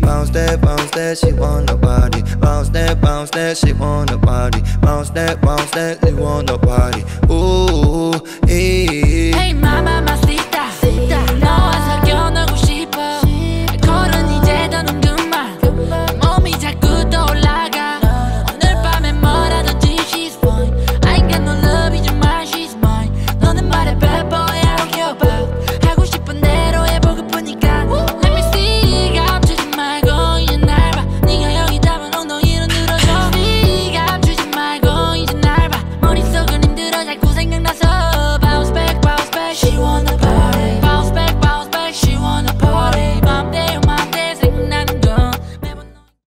bounce that, she want nobody. Bounce that, she want nobody. Bounce that, she want nobody. Ooh, Hey mama,